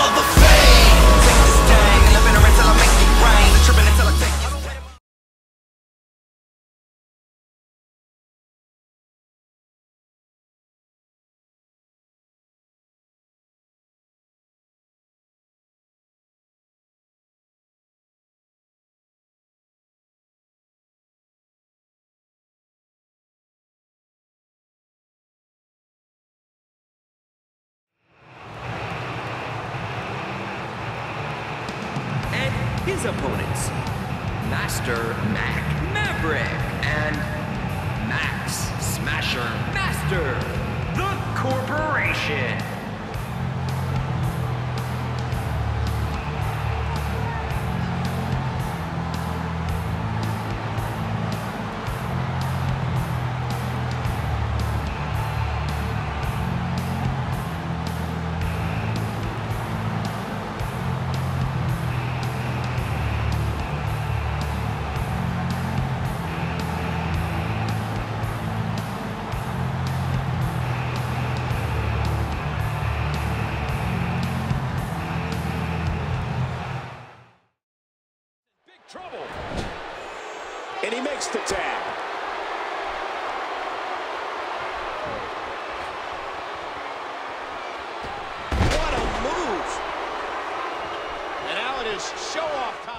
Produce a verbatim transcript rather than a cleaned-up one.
all the fame. Take this gang and live in a rent till I make it rain. Tripping until I take it. His opponents, Master Mac Maverick and Max Smasher Master, the Corporation. Trouble. And he makes the tag. What a move. And now it is show-off time.